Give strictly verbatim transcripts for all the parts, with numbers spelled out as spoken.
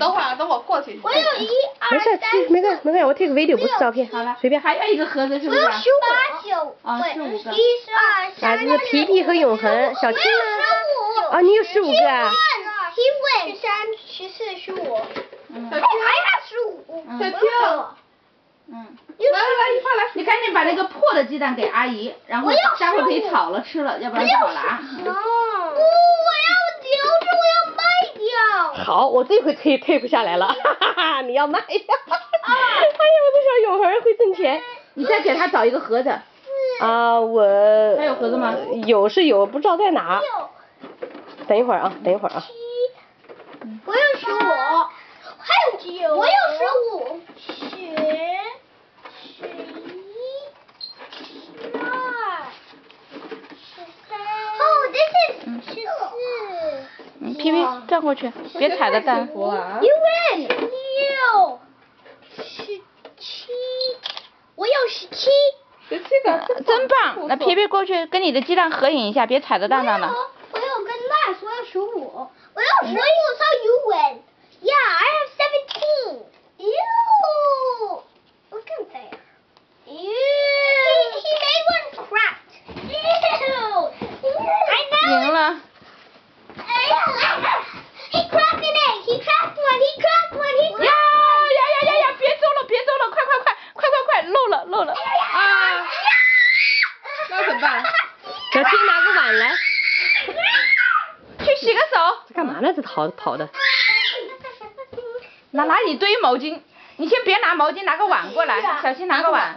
等会儿，等我过去。 我有一二没事，没关没关系，我贴个 video 不是照片。 好了， 随便。 还有一个盒子是不是？ 我有十五。九。 啊，十五个。 一、二、三。 啊，这是皮皮和永恒，小青呢？ 十五。 啊，你有十五个啊？ He win。十三、十四、十五。 嗯。 我还有十五。 小青。嗯。来来来，一块来。你赶紧把那个破的鸡蛋给阿姨，然后待会儿可以炒了吃了，要不然不好了啊。 不，我要留着，我要卖掉。 好，我这回退退不下来了，哈哈哈！你要卖掉？哎呀，我都想永恒会挣钱。 你再给他找一个盒子。 啊，我。 还有盒子吗？ 有是有，不知道在哪。等一会儿啊，等一会儿啊。 我有十五，还有九，我有十五，十，十一，十二，十三。Oh, this is 十四。 嗯，皮皮转过去，别踩着蛋。 You win。六，十七，我有十七。 十七个，真棒！那皮皮过去跟你的鸡蛋合影一下，别踩着蛋蛋了。 我有跟 Max， 我有十五。我有十五，so you win. Yeah, I have seventeen. Ew. Look at there. Ew. He, he made one cracked. Ew. I know. 赢了。 He cracked an egg. He cracked one. He cracked one. He cracked one. 呀呀呀呀呀！别走了，别走了，快快快，快快快，漏了漏了。啊！那怎么办？ 小青拿个碗来。 去洗个手。 这干嘛呢？这跑跑的。 拿拿一堆毛巾，你先别拿毛巾，拿个碗过来，小青拿个碗。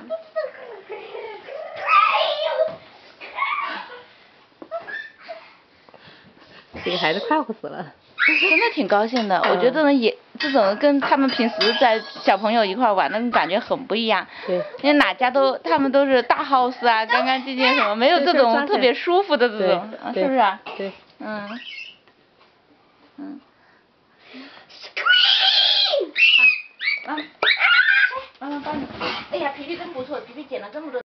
这个孩子快活死了。 真的挺高兴的，我觉得呢也这种跟他们平时在小朋友一块玩那种感觉很不一样。 对。 因为哪家都他们都是大 house 啊，干干净净什么，没有这种特别舒服的这种，是不是？ 对。 嗯。嗯。好，啊，妈妈帮你。哎呀，皮皮真不错，皮皮捡了这么多。